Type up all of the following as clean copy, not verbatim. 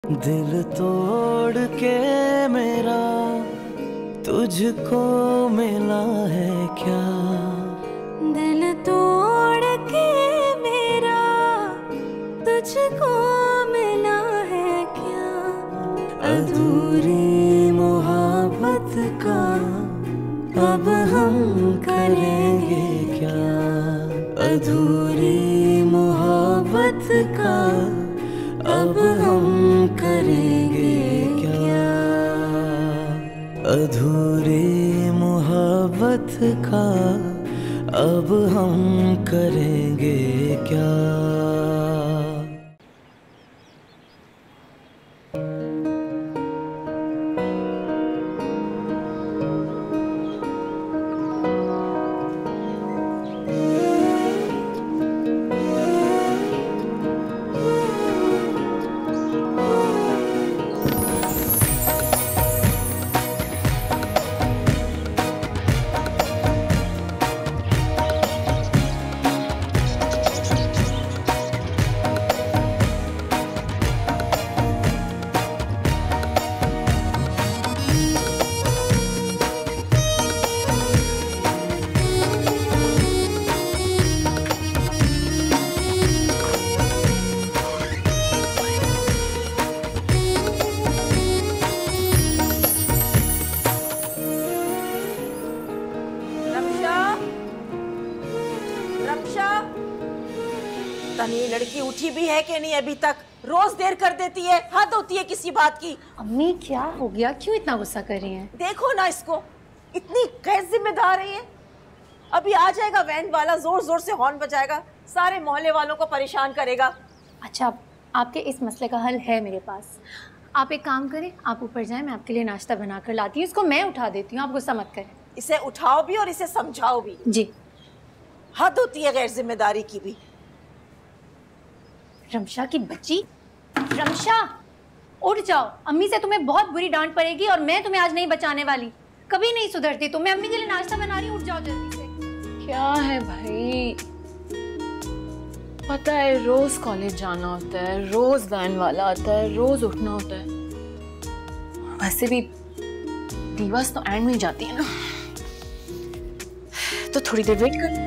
दिल तोड़ के मेरा तुझको मिला है क्या? दिल तोड़ के मेरा तुझको मिला है क्या? अधूरी मोहब्बत का अब हम करेंगे क्या? अधूरी मोहब्बत का अब हम करेंगे क्या? अधूरी मोहब्बत का अब हम करेंगे क्या? ये लड़की उठी भी है कि नहीं अभी तक? रोज देर कर देती है, हद होती है किसी बात की। अम्मी क्या हो गया, क्यों इतना गुस्सा कर रही हैं? देखो ना इसको, इतनी गैर जिम्मेदार है ये। अभी आ जाएगा वैन वाला, जोर जोर से हॉर्न बजाएगा, सारे मोहल्ले वालों को परेशान करेगा। अच्छा, आपके इस मसले का हल है मेरे पास। आप एक काम करें, आप ऊपर जाएं, मैं आपके लिए नाश्ता बना कर लाती हूँ। इसको मैं उठा देती हूँ, आप गुस्सा मत करें। इसे उठाओ भी और इसे समझाओ भी। जी। हद होती है गैर जिम्मेदारी की भी। रमशा की बच्ची, रमशा उठ जाओ। अम्मी से तुम्हें बहुत बुरी डांट पड़ेगी और मैं तुम्हें आज नहीं बचाने वाली। कभी नहीं सुधरती तुम। मैं अम्मी के लिए नाश्ता बना रही हूँ, उठ जाओ जल्दी से। क्या है भाई, पता है रोज कॉलेज जाना होता है, रोज वैन वाला आता है, रोज उठना होता है। वैसे भी दिवस तो एंड में ही जाती है ना, तो थोड़ी देर वेट कर।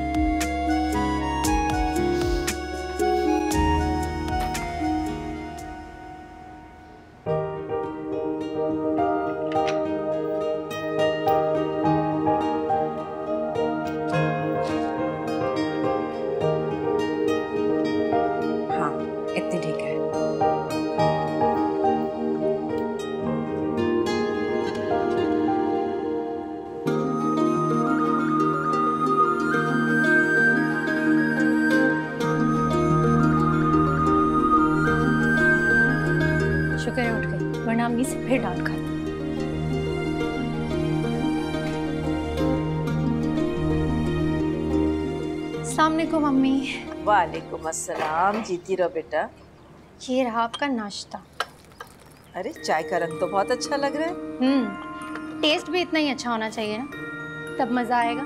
शुक्र है उठ गई, वरना अम्मी से फिर डांट खाती। अस्सलाम वालेकुम अम्मी। वालेकुम अस्सलाम। जीती रहो बेटा। ये रहा आपका नाश्ता। अरे चाय का रंग तो बहुत अच्छा लग रहा है। टेस्ट भी इतना ही अच्छा होना चाहिए ना, तब मज़ा आएगा।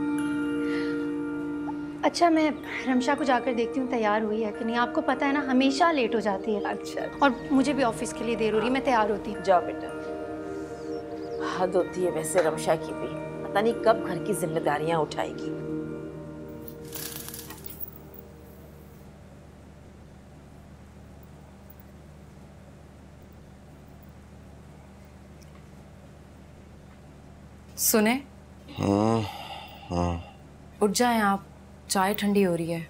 अच्छा, मैं रमशा को जाकर देखती हूँ तैयार हुई है कि नहीं। आपको पता है ना, हमेशा लेट हो जाती है। अच्छा। और मुझे भी ऑफिस के लिए देर हो रही है, मैं तैयार होती हूँ। जाओ बेटा। हद होती है वैसे रमशा की भी, पता नहीं कब घर की जिम्मेदारियां उठाएगी। सुने? उठ जाएं आप, चाय ठंडी हो रही है।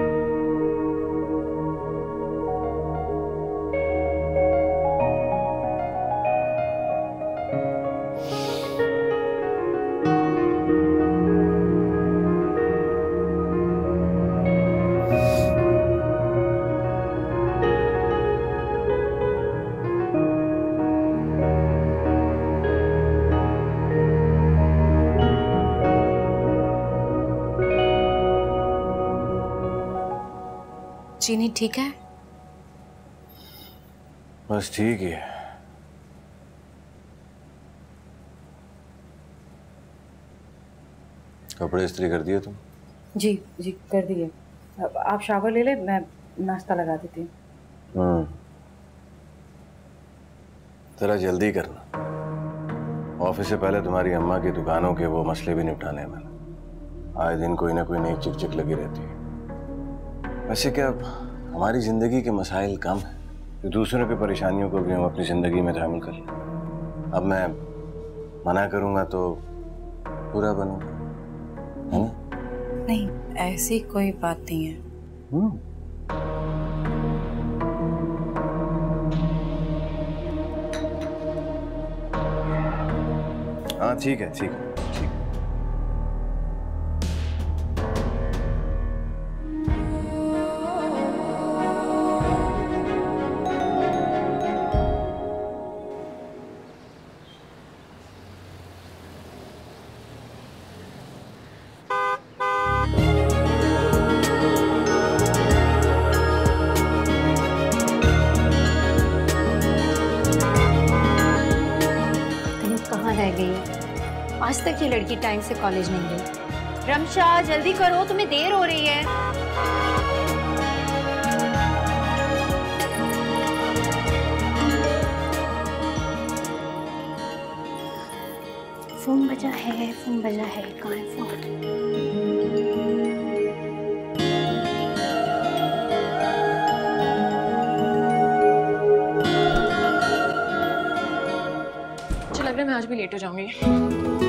चीनी ठीक है? बस ठीक ही है। कपड़े इस्त्री कर दिए तुम? जी जी कर दिए। आप शावर ले ले, मैं नाश्ता लगा देती हूँ। जरा जल्दी करना, ऑफिस से पहले तुम्हारी अम्मा की दुकानों के वो मसले भी निपटाने हैं मैंने। आए दिन कोई ना कोई नई चिक चिक लगी रहती है। वैसे क्या हमारी जिंदगी के मसाइल कम है कि दूसरों की परेशानियों को भी हम अपनी जिंदगी में शामिल कर लें। अब मैं मना करूंगा तो पूरा बनूंगा, है ना? नहीं, ऐसी कोई बात नहीं है। हाँ ठीक है, ठीक है, ठीक है। आज तक ये लड़की टाइम से कॉलेज नहीं गई। रमशा जल्दी करो, तुम्हें देर हो रही है। फोन बजा है, फोन बजा है, कहाँ है फोन? मुझे लग रहा है मैं आज भी लेट हो जाऊंगी।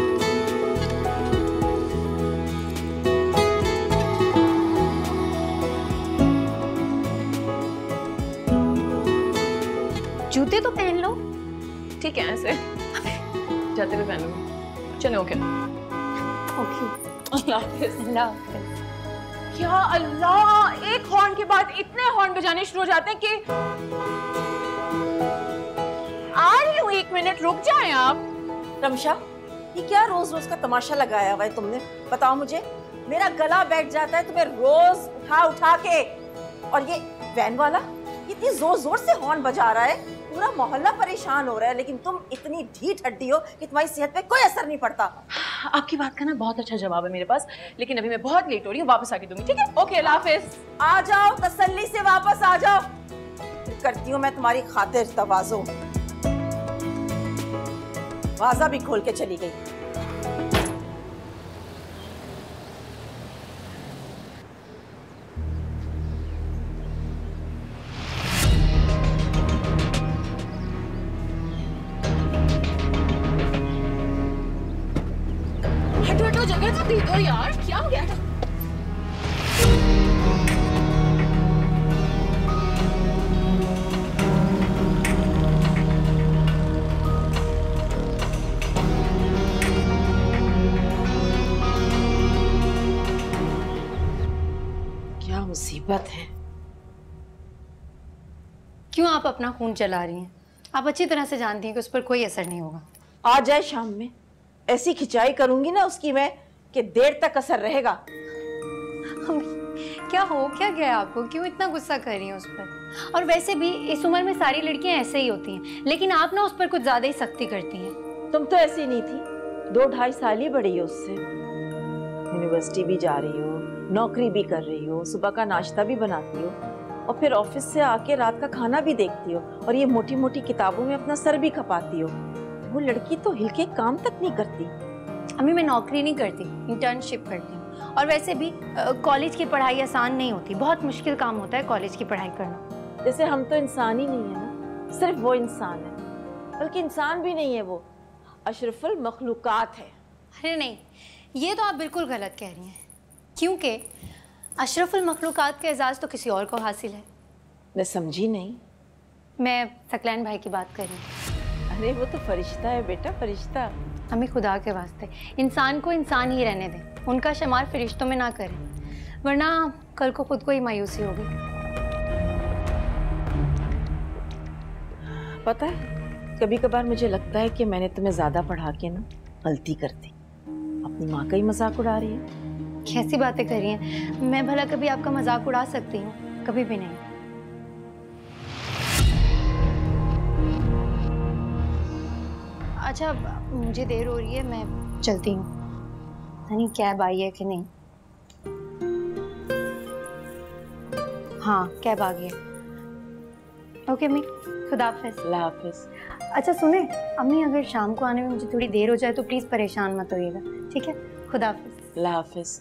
जूते तो पहन लो। ठीक है, ऐसे जाते हुए पहनूंगी। चलो ओके। ओके, अल्लाह हाफिज़। अल्लाह हाफिज़। क्या अल्लाह, एक हॉर्न के बाद इतने हॉर्न बजाने शुरू हो जाते हैं कि आ रही हूँ, 1 मिनट रुक जाएं आप। रमशा, ये क्या रोज रोज का तमाशा लगाया हुआ है तुमने? बताओ मुझे। मेरा गला बैठ जाता है तुम्हें रोज उठा उठा के, और ये वैन वाला इतनी जोर जोर से हॉर्न बजा रहा है, पूरा मोहल्ला परेशान हो रहा है, लेकिन तुम इतनी ढीठ हड्डी हो कि तुम्हारी सेहत पे कोई असर नहीं पड़ता। आपकी बात का ना बहुत अच्छा जवाब है मेरे पास, लेकिन अभी मैं बहुत लेट हो रही हूँ, वापस आके दूंगी। ठीक है, ओके, अल्लाह हाफिज़। आ जाओ, तसल्ली से वापस आ जाओ। फिर करती हूँ मैं तुम्हारी खातिर तवाज़ो। वाजा भी खोल के चली गई। हटो, जगह तो दे दो यार, क्या हो गया? क्या मुसीबत है। क्यों आप अपना खून चला रही हैं? आप अच्छी तरह से जानती हैं कि उस पर कोई असर नहीं होगा। आ जाए शाम में, ऐसी खिंचाई करूंगी ना उसकी मैं कि देर तक असर रहेगा। क्या हो क्या गया आपको? क्यों इतना गुस्सा कर रही हैं उस पर? और वैसे भी इस उम्र में सारी लड़कियां ऐसे ही होती हैं, लेकिन आप ना उस पर कुछ ज्यादा ही सख्ती करती हैं। तुम तो ऐसी नहीं थी, 2-2.5 साल ही बड़ी हो उससे। यूनिवर्सिटी भी जा रही हो, नौकरी भी कर रही हो, सुबह का नाश्ता भी बनाती हो, और फिर ऑफिस से आके रात का खाना भी देखती हो, और ये मोटी मोटी किताबों में अपना सर भी खपाती हो। वो लड़की तो हिल के काम तक नहीं करती। अम्मी, मैं नौकरी नहीं करती, इंटर्नशिप करती हूँ। और वैसे भी कॉलेज की पढ़ाई आसान नहीं होती, बहुत मुश्किल काम होता है कॉलेज की पढ़ाई करना। जैसे हम तो इंसान ही नहीं है ना, सिर्फ वो इंसान है, बल्कि इंसान भी नहीं है, वो अशरफुल मखलूकात है। अरे नहीं, ये तो आप बिल्कुल गलत कह रही हैं, क्योंकि अशरफुल मखलूकात का एजाज़ तो किसी और को हासिल है। मैं समझी नहीं। मैं सकलैन भाई की बात कर रही हूँ। अरे वो तो फरिश्ता है बेटा, फरिश्ता। हमें खुदा के वास्ते इंसान को इंसान ही रहने दें, उनका शुमार फरिश्तों में ना करें, वरना कल को खुद को ही मायूसी होगी। पता है, कभी कभार मुझे लगता है कि मैंने तुम्हें ज्यादा पढ़ा के ना गलती कर दी। अपनी माँ का ही मजाक उड़ा रही है। कैसी बातें कर रही हैं? मैं भला कभी आपका मजाक उड़ा सकती हूँ? कभी भी नहीं। अच्छा, मुझे देर हो रही है, मैं चलती हूँ। नहीं, कैब आई है कि नहीं? हाँ, कैब आ गई है। ओके मी, खुदाफिज। अल्लाह हाफिज। अच्छा सुने, अम्मी अगर शाम को आने में मुझे थोड़ी देर हो जाए तो प्लीज परेशान मत होइएगा, ठीक है? खुदाफिज। अल्लाह हाफिज।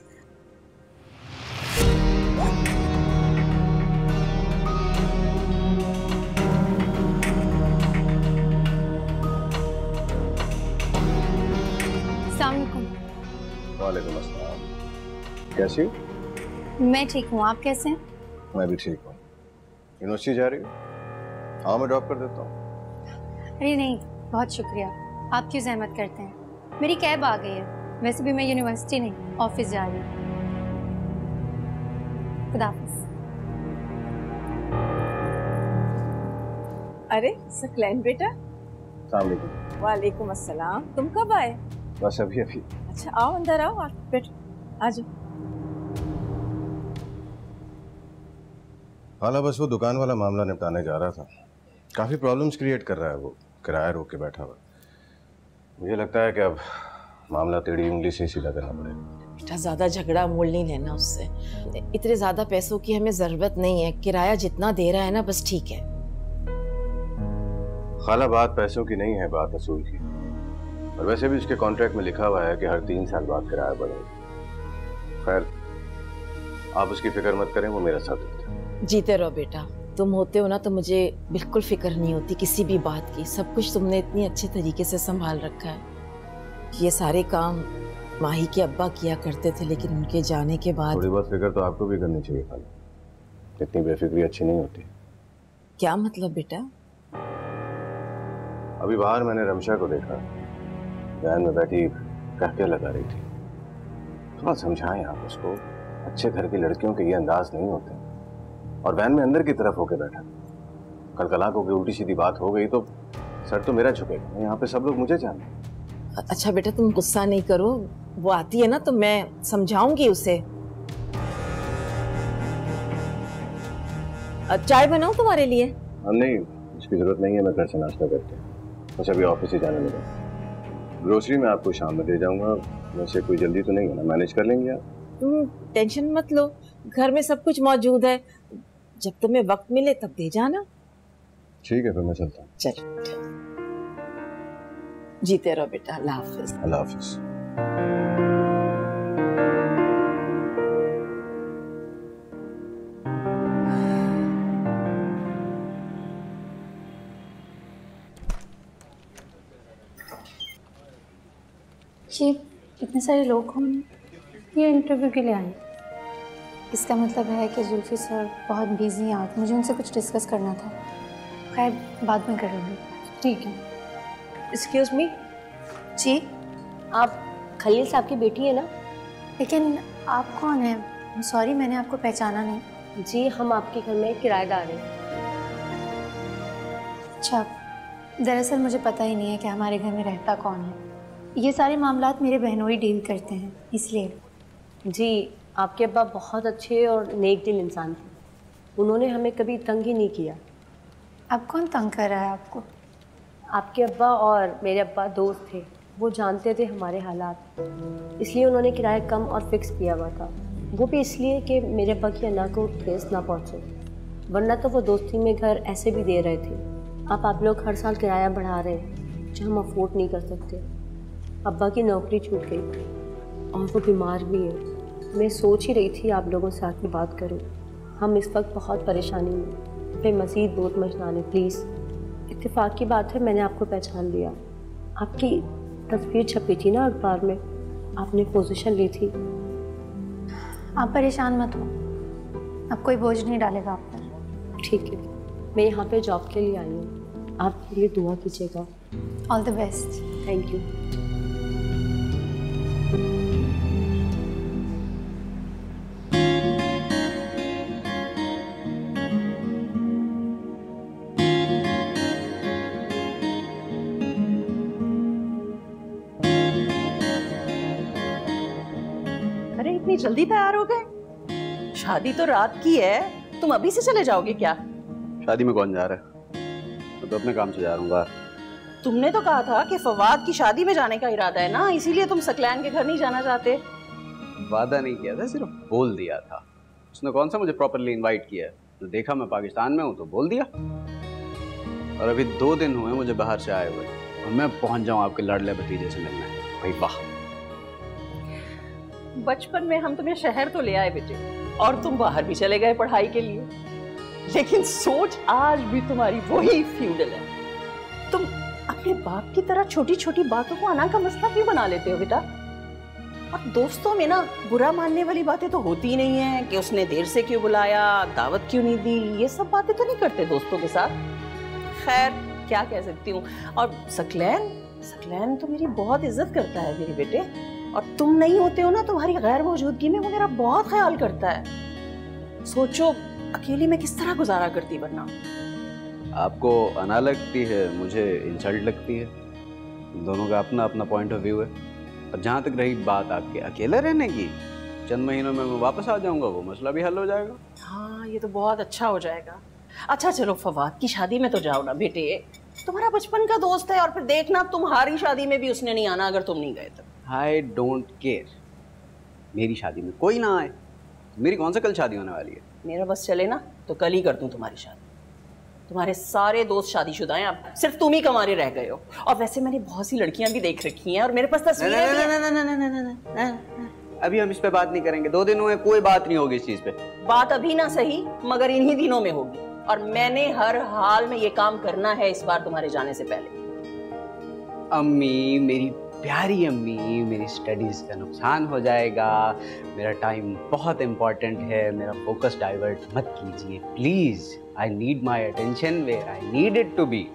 वालेकुम अस्सलाम। कैसी हो? मैं ठीक हूँ, आप कैसे हैं? मैं भी ठीक हूँ। यूनिवर्सिटी जा रही हो? हाँ, मैं ड्रॉप कर देता हूँ। अरे नहीं, बहुत शुक्रिया, आप क्यों जहमत करते हैं? मेरी कैब आ गई है। वैसे भी मैं यूनिवर्सिटी नहीं, ऑफिस जा रही हूँ। खुदाफिज। अरे सकलैन बेटा। अस्सलाम वालेकुम। वालेकुम अस्सलाम। तुम कब आए? बस अभी। अच्छा आओ, अंदर आओ, आप बैठो, आ जाओ। हाला बस वो दुकान वाला मामला निपटाने जा रहा था। काफी प्रॉब्लम्स क्रिएट कर रहा है वो, किराया रोक के बैठा हुआ। मुझे लगता है कि अब मामला टेढ़ी उंगली से सीधा करना पड़ेगा। बेटा ज्यादा झगड़ा मोल नहीं लेना उससे। इतने ज्यादा पैसों की हमें जरूरत नहीं है, किराया जितना दे रहा है ना बस ठीक है। खाला बात पैसों की नहीं है, बात असूल की। और वैसे भी उसके कॉन्ट्रैक्ट में लिखा हुआ है कि हर 3 साल बाद किराया बढ़ेगा। खैर आप उसकी फिक्र मत करें, वो मेरा साथ देता है। जीते रहो बेटा, तुम होते हो ना तो मुझे बिल्कुल फिक्र नहीं होती किसी भी बात की। सब कुछ तुमने इतनी अच्छे तरीके से संभाल रखा है। ये सारे काम माही के अब्बा किया करते थे, लेकिन उनके जाने के बाद थोड़ी बहुत फिक्र तो आपको भी करनी चाहिए खाला। इतनी बेफिक्री अच्छी नहीं होती। क्या मतलब बेटा? अभी बाहर मैंने रमशा को देखा, वैन में बैठी कहके लगा रही थी। थोड़ा समझाएं आप उसको, अच्छे घर की लड़कियों के ये अंदाज नहीं होते। और वैन में अंदर की तरफ होके बैठा। कल कला को उल्टी सीधी बात हो गई तो सर तो मेरा झुकेगा। यहाँ पे सब लोग मुझे जानते। अच्छा बेटा तुम गुस्सा नहीं करो, वो आती है ना तो मैं समझाऊंगी उसे। चाय बनाऊं तुम्हारे लिए? हम नहीं, इसकी जरूरत नहीं है, मैं घर से नाश्ता करके बस अभी ऑफिस ही जाने लगा। ग्रोसरी में आपको शाम में दे जाऊंगा। वैसे कोई जल्दी तो नहीं है ना, मैनेज कर लेंगे आप? तुम टेंशन मत लो, घर में सब कुछ मौजूद है। जब तुम्हें वक्त मिले तब दे जाना। ठीक है फिर मैं चलता हूँ। चल जीते रहो बेटा, अल्लाह हाफिज। अल्लाह हाफिज। जी इतने सारे लोग हैं, ये इंटरव्यू के लिए आए। इसका मतलब है कि जुल्फी सर बहुत बिजी हैं और मुझे उनसे कुछ डिस्कस करना था। खैर बाद में कर लूँगी। ठीक है। एक्सक्यूज मी, जी आप खलील साहब की बेटी है ना? लेकिन आप कौन हैं? सॉरी मैंने आपको पहचाना नहीं। जी हम आपके घर में किराएदार हैं। अच्छा, दरअसल मुझे पता ही नहीं है कि हमारे घर में रहता कौन है। ये सारे मामलात मेरे बहनोई डील करते हैं, इसलिए। जी आपके अब्बा बहुत अच्छे और नेक दिल इंसान थे, उन्होंने हमें कभी तंग ही नहीं किया। अब कौन तंग कर रहा है आपको? आपके अब्बा और मेरे अब्बा दोस्त थे, वो जानते थे हमारे हालात, इसलिए उन्होंने किराया कम और फिक्स किया हुआ था। वो भी इसलिए कि मेरे अब्बा की अन्ना को ठेस ना पहुँचे, वरना तो वो दोस्ती में घर ऐसे भी दे रहे थे। अब आप लोग हर साल किराया बढ़ा रहे हैं जो हम अफोर्ड नहीं कर सकते। अब्बा की नौकरी छूट गई और वो बीमार भी है। मैं सोच ही रही थी आप लोगों से आके बात करूं। हम इस वक्त बहुत परेशानी में, पे मज़ीद बोझ मत डालें प्लीज़। इत्तेफाक की बात है, मैंने आपको पहचान लिया। आपकी तस्वीर छपी थी ना अखबार में, आपने पोजीशन ली थी। आप परेशान मत हो, अब कोई बोझ नहीं डालेगा आप पर। ठीक है, मैं यहाँ पे जॉब के लिए आई हूँ, आप मेरे लिए दुआ कीजिएगा। All the best. Thank you. अरे इतनी जल्दी तैयार हो गए? शादी तो रात की है, तुम अभी से चले जाओगे क्या? शादी में कौन जा रहा है? मैं तो अपने काम से जा रहा हूँ बाहर। तुमने तो कहा था कि फवाद की शादी में जाने का इरादा है ना, इसीलिए तुम सकलैन के घर नहीं जाना चाहते। वादा नहीं किया था, सिर्फ बोल दिया था। उसने कौन सा मुझे प्रॉपरली इनवाइट किया है? तो देखा मैं पाकिस्तान में हूँ तो बोल दिया। और अभी 2 दिन हुए मुझे बाहर से आए हुए और मैं पहुंच जाऊं आपके लाडले भतीजे से मिलने। भाई वाह। बचपन में हम तुम्हें शहर तो ले आए बेटे और तुम बाहर भी चले गए पढ़ाई के लिए, लेकिन सोच आज भी तुम्हारी वही फ्यूडल है। तुम अपने बाप की तरह छोटी छोटी बातों को अना का मसला क्यों बना लेते हो बेटा? और दोस्तों में ना बुरा मानने वाली बातें तो होती ही नहीं है कि उसने देर से क्यों बुलाया, दावत क्यों नहीं दी, ये सब बातें तो नहीं करते दोस्तों के साथ। खैर क्या कह सकती हूँ। और सकलैन तो मेरी बहुत इज्जत करता है मेरे बेटे, और तुम नहीं होते हो ना, तुम्हारी गैर मौजूदगी में वो मेरा बहुत ख्याल करता है। सोचो अकेली में किस तरह गुजारा करती वरना। आपको अना लगती है, मुझे इंसल्ट लगती है। दोनों का अपना अपना पॉइंट ऑफ व्यू है। और जहाँ तक रही बात आपके अकेले रहने की, चंद महीनों में मैं वापस आ जाऊंगा, वो मसला भी हल हो जाएगा। हाँ ये तो बहुत अच्छा हो जाएगा। अच्छा चलो फवाद की शादी में तो जाओ ना बेटे, तुम्हारा बचपन का दोस्त है, और फिर देखना तुम्हारी शादी में भी उसने नहीं आना अगर तुम नहीं गए तो। आई डोंट केयर, मेरी शादी में कोई ना आए। मेरी कौन सा कल शादी होने वाली है? मेरा बस चले ना तो कल ही कर दूं तुम्हारी शादी। तुम्हारे सारे दोस्त शादीशुदा हैं, अब सिर्फ तुम ही कमारे रह गए हो। और वैसे मैंने बहुत सी लड़कियां भी देख रखी हैं और मेरे पास तस्वीरें भी हैं। अभी हम इस पे बात नहीं करेंगे। 2 दिन हुए, कोई बात नहीं होगी इस चीज पे। बात अभी ना सही मगर इन्हीं दिनों में होगी, और मैंने हर हाल में ये काम करना है इस बार तुम्हारे जाने से पहले। अम्मी, मेरी प्यारी अम्मी, मेरी स्टडीज का नुकसान हो जाएगा। मेरा टाइम बहुत इंपॉर्टेंट है, मेरा फोकस डाइवर्ट मत कीजिए please. I need my attention where I need it to be.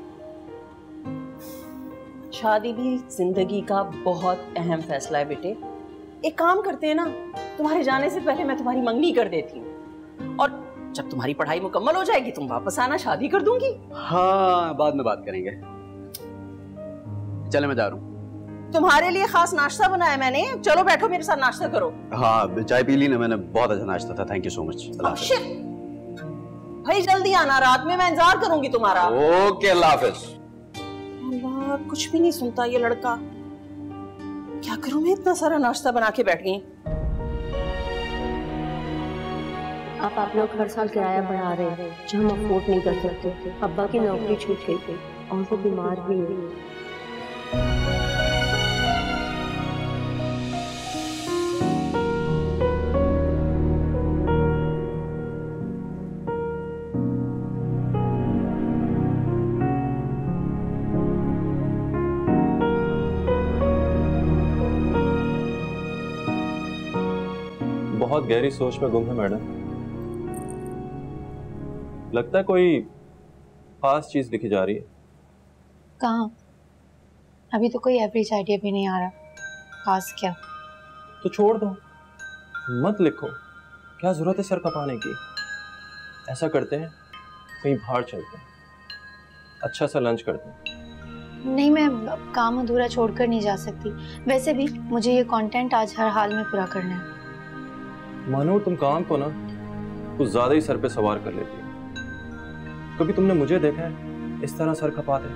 शादी भी जिंदगी का बहुत अहम फैसला है बेटे। एक काम करते हैं ना, तुम्हारे जाने से पहले मैं तुम्हारी मंगनी कर देती हूँ, और जब तुम्हारी पढ़ाई मुकम्मल हो जाएगी तुम वापस आना, शादी कर दूंगी। हाँ बाद में बात करेंगे। चले मैं जा रहा हूँ। तुम्हारे लिए खास नाश्ता बनाया मैंने, चलो बैठो मेरे साथ नाश्ता करो। हाँ चाय पी ली ना मैंने, बहुत अच्छा नाश्ता था। Thank you so much. भाई जल्दी आना, रात में मैं इंतजार करूंगी तुम्हारा। ओके अल्लाह हाफिज। अल्लाह कुछ भी नहीं सुनता ये लड़का। क्या करूं मैं, इतना सारा नाश्ता बना के बैठ गई। आप लोग हर साल किराया बढ़ा रहे हैं जो हम अफोर्ड नहीं कर सकते। अब्बा की नौकरी छूट गई थी और वो बीमार भी है। बहुत गहरी सोच में गुम है मैडम। लगता है कोई खास चीज लिखी जा रही है। कहाँ? अभी तो कोई एवरेज आइडिया भी नहीं आ रहा। खास क्या? तो छोड़ दो, मत लिखो। क्या जरूरत है सर खपाने की? ऐसा करते हैं कहीं बाहर चलते हैं, अच्छा सा लंच करते हैं। नहीं, मैं काम अधूरा छोड़कर नहीं जा सकती। वैसे भी मुझे ये कंटेंट आज हर हाल में पूरा करना है। मानो तुम काम को ना कुछ ज्यादा ही सर पे सवार कर लेती हो। कभी तुमने मुझे देखा है इस तरह सर खपाते?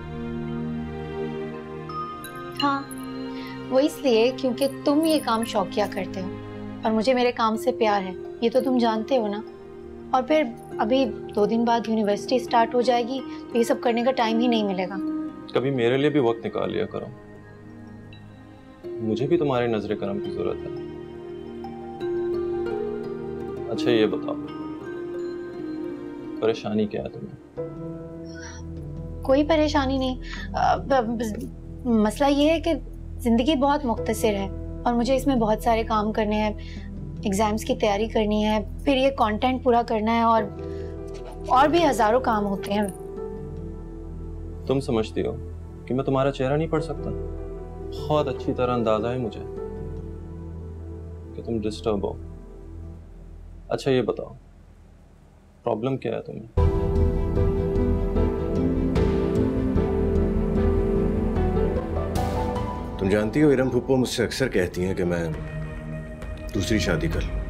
हाँ, वो इसलिए क्योंकि तुम ये काम शौकिया करते हो और मुझे मेरे काम से प्यार है, ये तो तुम जानते हो ना। और फिर अभी 2 दिन बाद यूनिवर्सिटी स्टार्ट हो जाएगी तो ये सब करने का टाइम ही नहीं मिलेगा। कभी मेरे लिए भी वक्त निकाल लिया करो, मुझे भी तुम्हारी नजर करम की जरूरत है। अच्छा ये बताओ, परेशानी क्या है तुम्हें? कोई परेशानी नहीं। मसला ये है कि जिंदगी बहुत मुख्तसर है और मुझे इसमें बहुत सारे काम करने हैं। एग्जाम्स की तैयारी करनी है, फिर ये कंटेंट पूरा करना है, और भी हजारों काम होते हैं। तुम समझती हो कि मैं तुम्हारा चेहरा नहीं पढ़ सकता? बहुत अच्छी तरह अंदाजा है मुझे कि तुम डिस्टर्ब हो। अच्छा ये बताओ, प्रॉब्लम क्या है तुम्हें? तुम जानती हो इरम फूफो मुझसे अक्सर कहती हैं कि मैं दूसरी शादी कर लूं।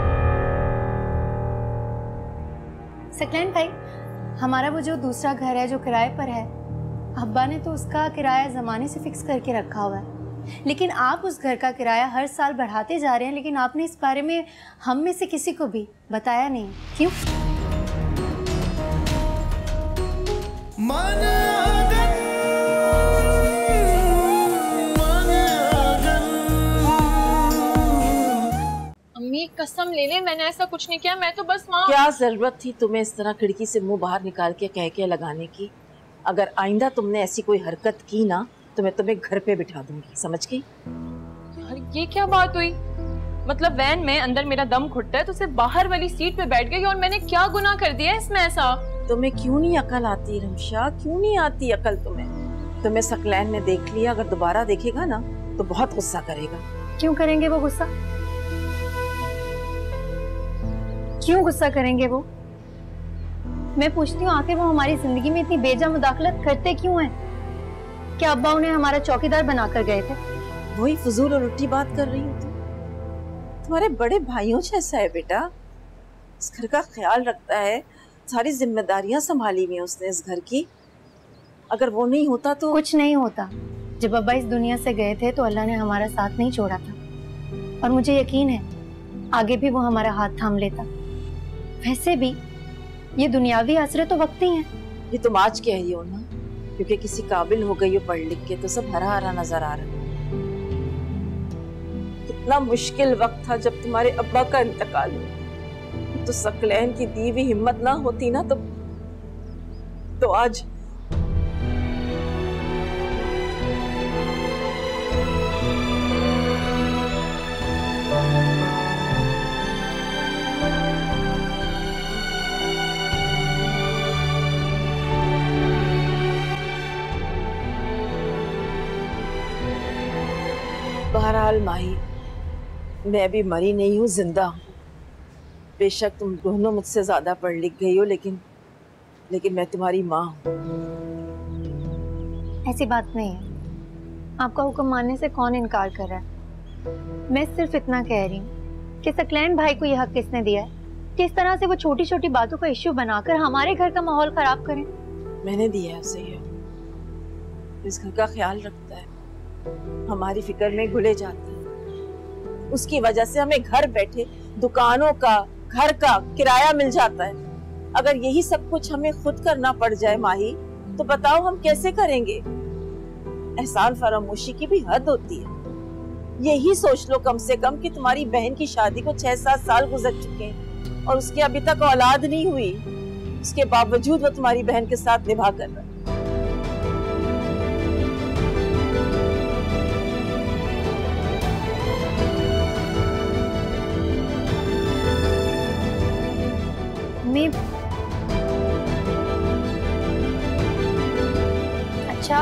सकलैन भाई, हमारा वो जो दूसरा घर है जो किराए पर है, अब्बा ने तो उसका किराया ज़माने से फिक्स करके रखा हुआ है। लेकिन आप उस घर का किराया हर साल बढ़ाते जा रहे हैं, लेकिन आपने इस बारे में हम में से किसी को भी बताया नहीं। क्यों? कसम ले ले, मैंने ऐसा कुछ नहीं किया, मैं तो बस माँ। क्या जरूरत थी तुम्हें इस तरह खिड़की से मुंह बाहर निकाल के कह के लगाने की? अगर आइंदा तुमने ऐसी कोई हरकत की ना तो मैं तुम्हें घर पे बिठा दूंगी, समझ गई? यार ये क्या बात हुई? मतलब वैन में अंदर मेरा दम घुटता है तो सिर्फ बाहर वाली सीट पे बैठ गई, और मैंने क्या गुनाह कर दिया इसमें ऐसा? तुम्हें क्यों नहीं अकल आती रमशा, क्यों नहीं आती अकल तुम्हें सकलैन ने देख लिया, अगर दोबारा देखेगा ना तो बहुत गुस्सा करेगा। क्यों करेंगे वो गुस्सा? क्यों गुस्सा करेंगे वो? मैं पूछती हूँ, आखिर वो हमारी जिंदगी में इतनी बेजा मुदाखलत करते क्यों हैं? क्या अब्बा उन्हें हमारा चौकीदार बनाकर गए थे? वही फजूल और उल्टी बात कर रही हो तुम। तुम्हारे बड़े भाइयों जैसा है बेटा, इस घर का ख्याल रखता है, सारी जिम्मेदारियां संभाली हुई है उसने इस घर की। अगर वो नहीं होता तो कुछ नहीं होता। जब अब्बा इस दुनिया से गए थे तो अल्लाह ने हमारा साथ नहीं छोड़ा था, और मुझे यकीन है आगे भी वो हमारा हाथ थाम लेता। वैसे भी ये दुनियावी आसरे तो वक्ती हैं। ये तुम आज कह रही हो ना क्योंकि किसी काबिल हो गई हो पढ़ लिख के, तो सब हरा हरा नजर आ रहा है। कितना मुश्किल वक्त था जब तुम्हारे अब्बा का इंतकाल हुआ, तो सकलैन की दी हुई हिम्मत ना होती ना तो आज बहरहाल माही, मैं अभी मरी नहीं हूँ, जिंदा हूँ। बेशक तुम दोनों मुझसे ज्यादा पढ़ लिख गई हो, लेकिन मैं तुम्हारी माँ हूँ। ऐसी बात नहीं है। आपका हुक्म मानने से कौन इनकार कर रहा है? मैं सिर्फ इतना कह रही हूँ कि सकलैन भाई को यह हक किसने दिया है कि इस तरह से वो छोटी छोटी बातों का इश्यू बनाकर हमारे घर का माहौल खराब करें? मैंने दिया है उसे, इस घर का ख्याल रखता है, हमारी फिक्र में घुले जाते हैं। उसकी वजह से हमें घर बैठे दुकानों का, घर का किराया मिल जाता है। अगर यही सब कुछ हमें खुद करना पड़ जाए माही, तो बताओ हम कैसे करेंगे? एहसान फरामोशी की भी हद होती है। यही सोच लो कम से कम कि तुम्हारी बहन की शादी को 6-7 साल गुजर चुके हैं और उसकी अभी तक औलाद नहीं हुई, उसके बावजूद वो तुम्हारी बहन के साथ निभा कर रहा है। अच्छा,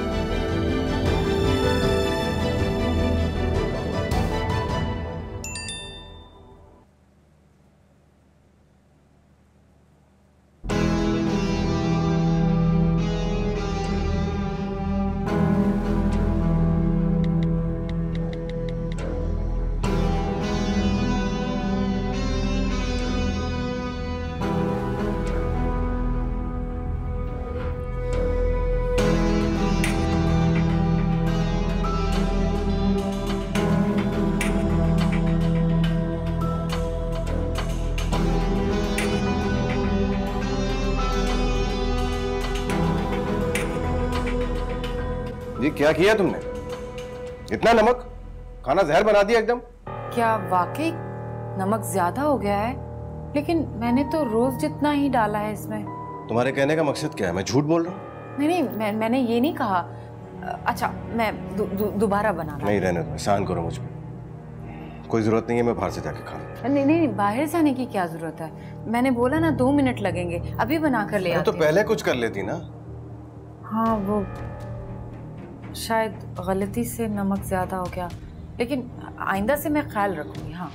ये क्या किया तुमने? इतना नमक? खाना जहर बना दिया एकदम। क्या वाकई नमक ज्यादा हो गया है? लेकिन मैंने तो रोज जितना ही डाला है इसमें। तुम्हारे कहने का मकसद क्या है? मैं झूठ बोल रहा हूँ? नहीं, मैंने ये नहीं कहा। अच्छा, मैं दोबारा बना। नहीं, रहने दो, एहसान करो मुझ पर। कोई जरूरत नहीं है, मैं बाहर से जाके खा लूं। नहीं, बाहर जाने की क्या जरूरत है? मैंने बोला ना 2 मिनट लगेंगे, अभी बना कर ले आते। तो पहले कुछ कर लेती ना। हाँ, वो शायद गलती से नमक ज्यादा हो गया, लेकिन आइंदा से मैं ख्याल रखूंगी। हाँ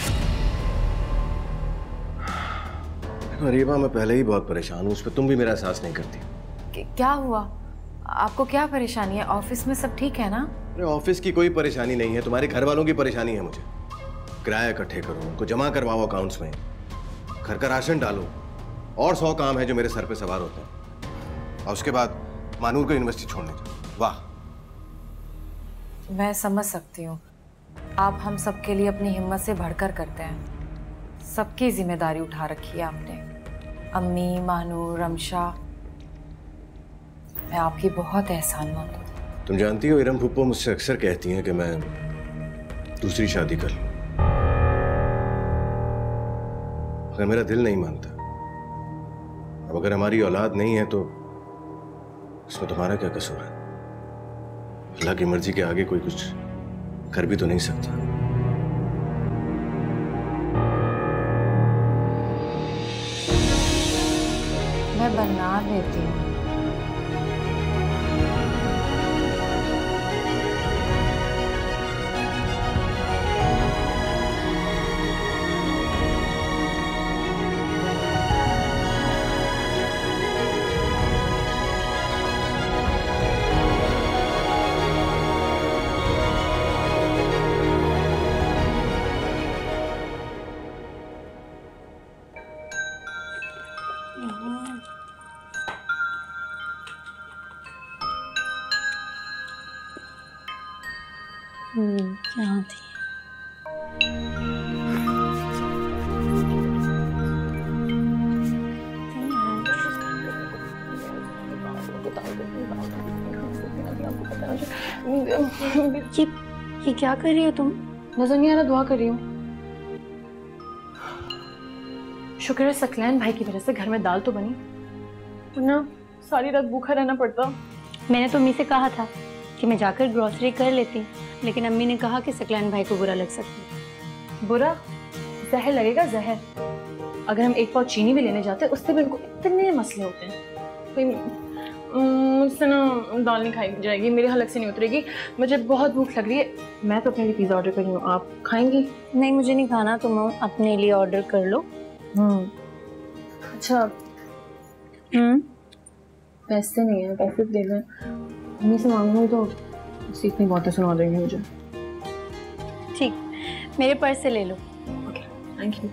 रीबा, मैं पहले ही बहुत परेशान हूँ, उस पर तुम भी मेरा एहसास नहीं करती। क्या हुआ? आपको क्या परेशानी है? ऑफिस में सब ठीक है ना? अरे ऑफिस की कोई परेशानी नहीं है, तुम्हारे घर वालों की परेशानी है। मुझे किराया इकट्ठे करो, उनको जमा करवाओ अकाउंट्स में, घर का राशन डालो, और 100 काम है जो मेरे सर पे सवार होते हैं। और उसके बाद मानूर को यूनिवर्सिटी छोड़ने जाओ। वाह, मैं समझ सकती हूँ, आप हम सबके लिए अपनी हिम्मत से बढ़कर करते हैं। सबकी जिम्मेदारी उठा रखी है आपने, अम्मी, मानूर, रमशा। मैं आपकी बहुत एहसानमंद हूँ। तुम जानती हो, इरम फूफो मुझसे अक्सर कहती हैं कि मैं दूसरी शादी कर लूं। मगर मेरा दिल नहीं मानता। अब अगर हमारी औलाद नहीं है तो इसमें तुम्हारा क्या कसूर है? अल्लाह की मर्जी के आगे कोई कुछ कर भी तो नहीं सकता। मैं बना लेती हूँ। यहाँ थी। ये क्या कर रही हो तुम? नजर नहीं आ रहा, दुआ कर रही हूँ। शुक्र है सकलैन भाई की वजह से घर में दाल तो बनी, वरना सारी रात भूखा रहना पड़ता। मैंने तो अम्मी से कहा था कि मैं जाकर ग्रोसरी कर लेती, लेकिन अम्मी ने कहा कि सकलैन भाई को बुरा लग सकता है। बुरा? जहर लगेगा, जहर। अगर हम एक पाव चीनी भी लेने जाते हैं उससे भी उनको इतने मसले होते हैं। मुझसे ना दाल नहीं खाई जाएगी, मेरे हलक से नहीं उतरेगी। मुझे बहुत भूख लग रही है, मैं तो अपने लिए पिज़्ज़ा ऑर्डर कर रही हूँ। आप खाएंगी? नहीं, मुझे नहीं खाना, तुम अपने लिए ऑर्डर कर लो। अच्छा। पैसे नहीं है, पैसे दे दें। मम्मी से मांगूंगी तो इतनी बातें सुना देंगे मुझे। ठीक, मेरे पर्स से ले लो। Okay, thank you.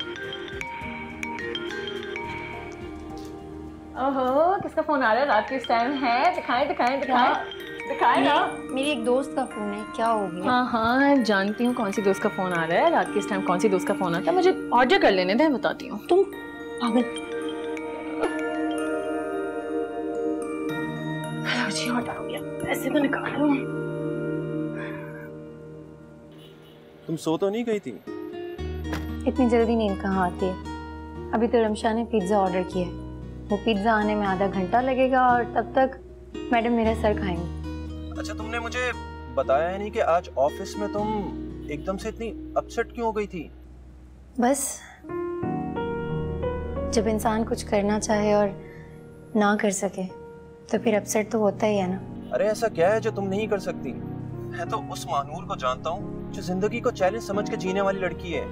ओहो, किसका फोन आ रहा है रात के इस टाइम है? दिखाएं दिखाएं दिखाएं दिखाएं ना। मेरी एक दोस्त का फोन है, क्या हो गया? हाँ हाँ, जानती हूँ कौन सी दोस्त का फोन आ रहा है। रात के इस टाइम कौन सी दोस्त का फोन आता है? मुझे ऑर्डर कर लेने दें, बताती हूँ। तुम पागल। जी ऑर्डर हो गया, पैसे तो निकालो। तुम सो तो नहीं गई थी? इतनी जल्दी नींद कहाँ आती है? अभी तो रमशा ने पिज्ज़ा ऑर्डर किया है, वो पिज्ज़ा आने में आधा घंटा लगेगा और तब तक मैडम मेरा सर खाएंगे। अच्छा, तुमने मुझे बताया ही नहीं कि आज ऑफिस में तुम एकदम से इतनी अपसेट क्यों हो गई थी? बस जब इंसान कुछ करना चाहे और ना कर सके तो फिर अपसेट तो होता ही है ना। अरे ऐसा क्या है जो तुम नहीं कर सकती? मैं तो उस मानूर को जानता हूँ जो जिंदगी को चैलेंज समझ के जीने वाली लड़की है।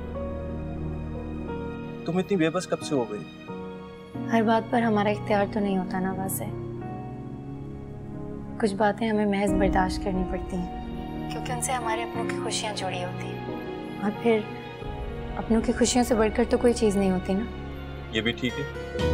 तुम इतनी बेबस कब से हो गई? हर बात पर हमारा इख्तियार तो नहीं होता ना वैसे। कुछ बातें हमें महज बर्दाश्त करनी पड़ती हैं क्योंकि उनसे हमारे अपनों की खुशियाँ जुड़ी होती हैं, और फिर अपनों की खुशियों से बढ़कर तो कोई चीज़ नहीं होती ना। ये भी ठीक है।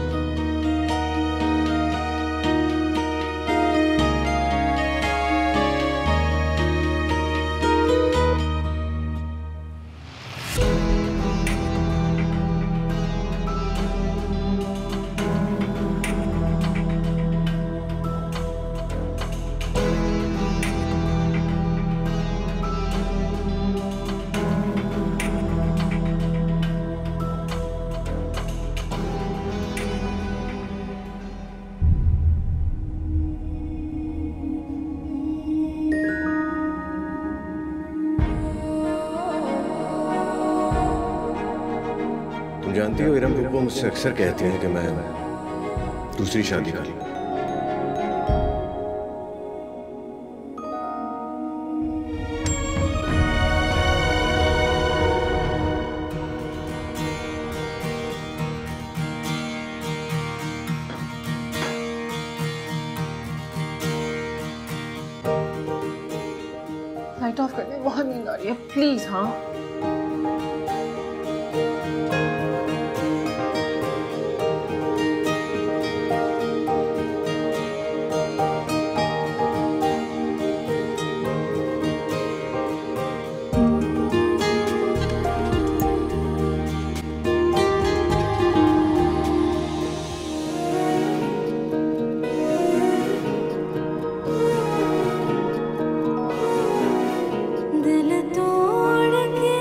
जानती हो इरम बुब्बो मुझसे अक्सर कहती हैं कि मैं दूसरी शादी कर लूं। लाइट ऑफ कर दे, बहुत नींद आ रही है प्लीज। हाँ दिल तोड़ के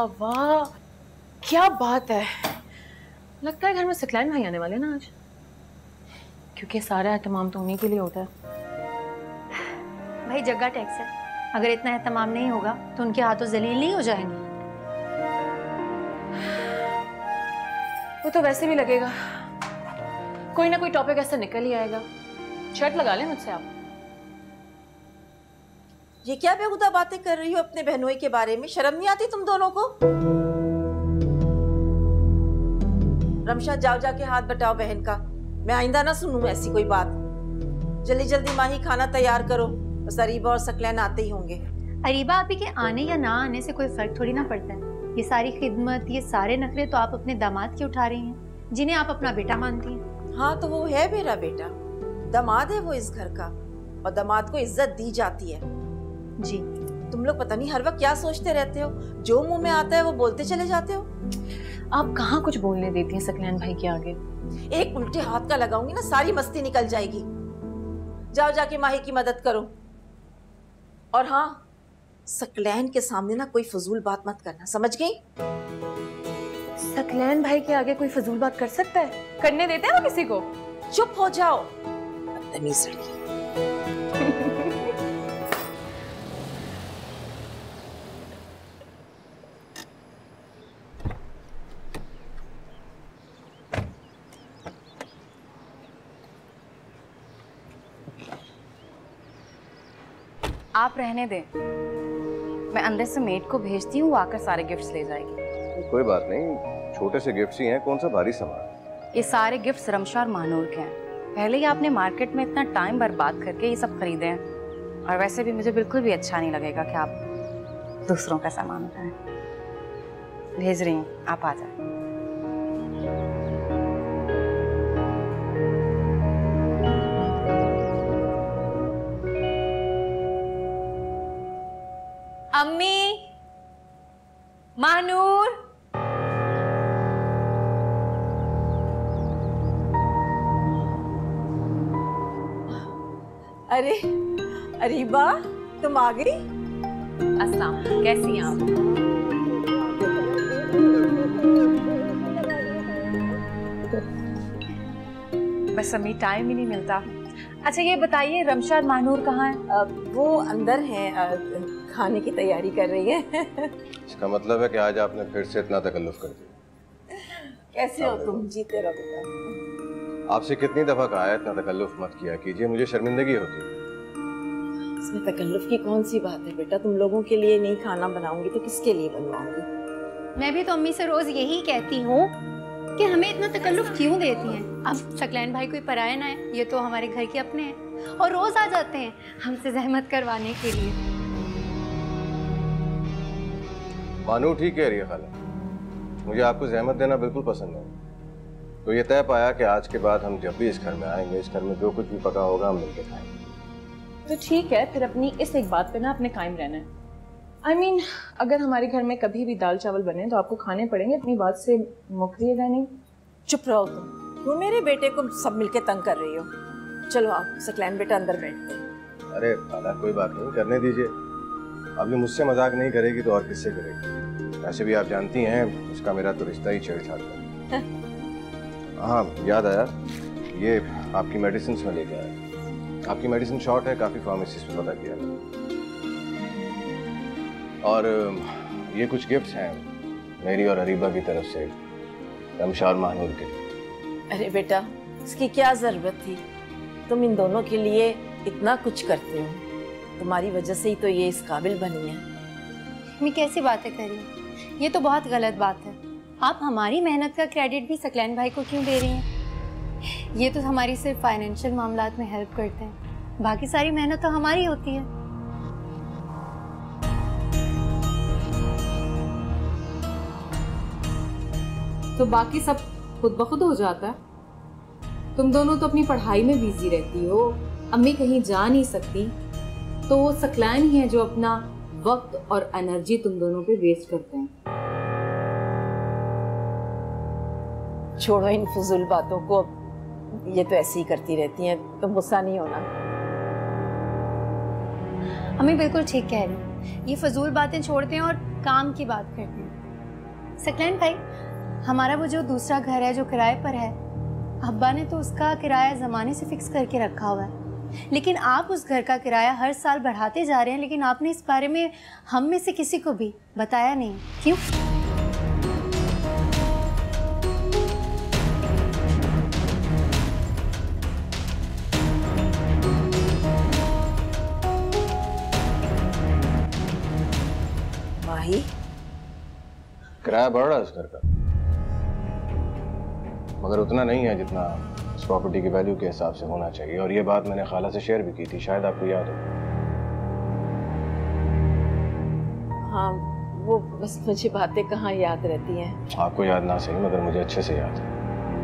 वाह, क्या बात है। लगता है घर में सकलैन भाई आने वाले ना आज, क्योंकि सारा एहतमाम तो उन्हीं के लिए होता है। भाई जग्गा टैक्स है, अगर इतना एहतमाम नहीं होगा तो उनके हाथों जलील नहीं हो जाएंगे। वो तो वैसे भी लगेगा, कोई ना कोई टॉपिक ऐसा निकल ही आएगा। शर्ट लगा लें मुझसे आप। ये क्या बेहुदा बातें कर रही हो अपने बहनोई के बारे में? शर्म नहीं आती तुम दोनों को? रमशा जाओ जाके हाथ बटाओ बहन का, मैं आइंदा ना सुनूं ऐसी कोई बात। जल्दी जल्दी माही खाना तैयार करो, बस अरीबा और सकलैन आते ही होंगे। अरीबा आपी के आने या ना आने से कोई फर्क थोड़ी ना पड़ता है। ये सारी खिदमत, ये सारे नखरे तो आप अपने दामाद के उठा रही हैं, जिन्हें आप अपना बेटा मानती हैं। हाँ तो वो है मेरा बेटा, दामाद है वो इस घर का, और दामाद को इज्जत दी जाती है। जी तुम लोग पता नहीं हर वक्त क्या सोचते रहते हो, जो मुंह में आता है वो बोलते चले जाते हो। आप कहाँ कुछ बोलने देती हैं सकलैन भाई के आगे? एक उल्टे हाथ का लगाऊंगी ना, सारी मस्ती निकल जाएगी। जाओ जाके माही की मदद करो। और हाँ, सकलैन के सामने ना कोई फजूल बात मत करना, समझ गई? सकलैन भाई के आगे कोई फजूल बात कर सकता है? करने देते हैं वो किसी को? चुप हो जाओ, बदतमीज लड़की। आप रहने दें, मैं अंदर से मेड को भेजती हूँ, वो आकर सारे गिफ्ट्स ले जाएगी। कोई बात नहीं, छोटे से गिफ्ट्स ही हैं, कौन सा भारी सामान। ये सारे गिफ्ट्स रमशा और महानूर के हैं। पहले ही आपने मार्केट में इतना टाइम बर्बाद करके ये सब खरीदे हैं, और वैसे भी मुझे बिल्कुल भी अच्छा नहीं लगेगा कि आप दूसरों का सामान उठाएं। भेज रही हूँ, आप आ जाए। अम्मी, महानूर, अरे अरीबा, तुम आ गई? अस्सलाम, कैसी हैं आप? बस अम्मी टाइम ही नहीं मिलता। अच्छा ये बताइए, रमशा और महानूर कहाँ हैं? वो अंदर हैं, खाने की तैयारी कर रही है। इसका मतलब है कि आज आपने फिर से इतना तकल्लुफ कर दिया। कैसे हो तुम? जीते रहो बेटा। आपसे कितनी दफा कहा है इतना तकल्लुफ मत किया कीजिए, मुझे शर्मिंदगी होती है। इसमें तकल्लुफ की कौन सी बात है बेटा? तुम लोगों के लिए नहीं खाना बनाऊंगी तो किसके लिए बनवाऊंगी? मैं भी तो अम्मी से रोज यही कहती हूँ कि हमें इतना तकल्लुफ क्यों देती हैं। अब सकलैन भाई कोई पराया ना है, ये तो हमारे घर के अपने हैं, और रोज आ जाते हैं हमसे जहमत करवाने के लिए। मानू ठीक कह रही है खाला, मुझे आपको जहमत देना बिल्कुल पसंद नहीं। तो ये तय पाया कि आज के बाद हम जब भी इस घर में आएंगे, इस घर में जो कुछ भी पका होगा हम मिलकर खाएंगे। तो ठीक है, फिर अपनी इस एक बात पे ना अपने कायम रहना है। I mean, अगर हमारे घर में कभी भी दाल चावल बने तो आपको खाने पड़ेंगे, अपनी बात से मुकरिएगा नहीं। चुप रहो तुम, क्यों मेरे बेटे को सब मिलके तंग कर रही हो? चलो आप सकलैन बेटा अंदर बैठते हैं। अरे खाला कोई बात नहीं, करने दीजिए। अब ये मुझसे मजाक नहीं करेगी तो और किससे करेगी? वैसे भी आप जानती हैं उसका मेरा तो रिश्ता ही छेड़छाड़ है। हाँ याद आया, ये आपकी मेडिसिन में लेके आया। आपकी मेडिसिन शॉर्ट है, काफ़ी फार्मेसिस्ट में पता किया। और ये कुछ गिफ्ट्स हैं मेरी और अरीबा की तरफ से रमशा और महानूर के। अरे बेटा, इसकी क्या जरूरत थी? तुम इन दोनों के लिए इतना कुछ करते हो, तुम्हारी वजह से ही तो ये इस काबिल बनी है। मैं कैसी बातें कर रही हूँ? ये तो बहुत गलत बात है। आप हमारी मेहनत का क्रेडिट भी सकलैन भाई को क्यों दे रही हैं? ये तो हमारी सिर्फ फाइनेंशियल मामलात में हेल्प करते हैं, बाकी सारी मेहनत तो हमारी होती है। तो बाकी सब खुद ब खुद हो जाता है। तुम दोनों तो अपनी पढ़ाई में बिजी रहती हो, अम्मी कहीं जा नहीं सकती, तो वो सकलैन ही है जो अपना वक्त और एनर्जी तुम दोनों पे वेस्ट करते हैं। छोड़ो इन फजूल बातों को, ये तो ऐसे ही करती रहती हैं, तुम गुस्सा नहीं होना। अम्मी बिल्कुल ठीक कह रही हैं, ये फजूल बातें छोड़ते हैं और काम की बात करते हैं। सकलैन भाई, हमारा वो जो दूसरा घर है जो किराए पर है, अब्बा ने तो उसका किराया ज़माने से फिक्स करके रखा हुआ है, लेकिन आप उस घर का किराया हर साल बढ़ाते जा रहे हैं, लेकिन आपने इस बारे में हम में से किसी को भी बताया नहीं, क्यों? माही, किराया बढ़ रहा है इस घर का, मगर उतना नहीं है जितना इस प्रॉपर्टी की वैल्यू के हिसाब से होना चाहिए। और ये बात मैंने खाला से शेयर भी की थी, शायद आपको याद हो। हाँ, वो बस मुझे बातें कहाँ याद रहती हैं। आपको याद ना सही, मगर मुझे अच्छे से याद है।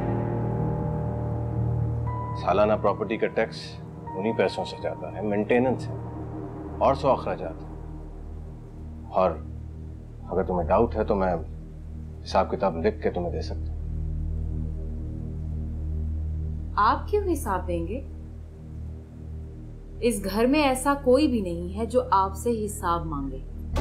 सालाना प्रॉपर्टी का टैक्स उन्हीं पैसों से जाता है, मेंटेनेंस है और 100 अखराजात है। और अगर तुम्हें डाउट है तो मैं हिसाब किताब लिख के तुम्हें दे सकता हूँ। आप क्यों हिसाब देंगे? इस घर में ऐसा कोई भी नहीं है जो आपसे हिसाब मांगे।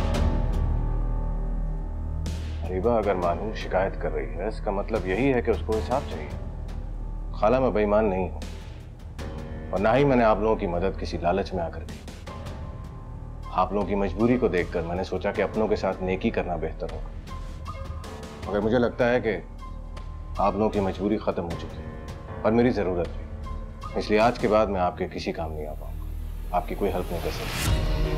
अरीबा, अगर मानू शिकायत कर रही है इसका मतलब यही है कि उसको हिसाब चाहिए। खाला, मैं बेईमान नहीं हूं और ना ही मैंने आप लोगों की मदद किसी लालच में आकर की। आप लोगों की मजबूरी को देखकर मैंने सोचा कि अपनों के साथ नेकी करना बेहतर होगा। मगर मुझे लगता है कि आप लोगों की मजबूरी खत्म हो चुकी है और मेरी जरूरत है, इसलिए आज के बाद मैं आपके किसी काम नहीं आ पाऊंगा, आपकी कोई हेल्प नहीं कर सकता।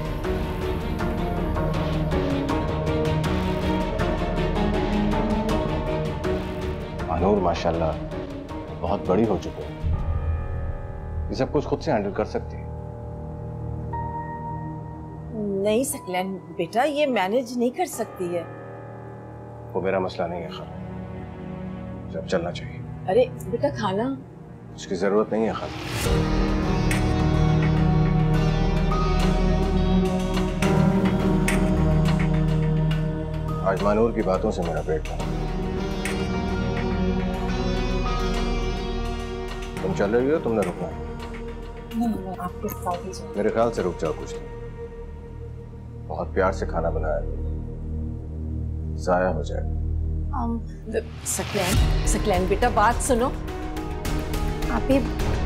मानूर माशाल्लाह बहुत बड़ी हो चुकी है, ये सब कुछ खुद से हैंडल कर सकती है। नहीं सकलैन बेटा, ये मैनेज नहीं कर सकती है। वो मेरा मसला नहीं है खाला, जब चलना चाहिए। अरे बेटा, खाना उसकी जरूरत नहीं है खाला। आज मानूर की बातों से मेरा पेट भरा। तुम चल रही हो, तुमने रुकना है? नहीं, आपके साथ ही चल। मेरे ख्याल से रुक जाओ कुछ दिन, बहुत प्यार से खाना बनाया, जाया हो जाएगा। सकलैन बेटा, बात सुनो। आप ही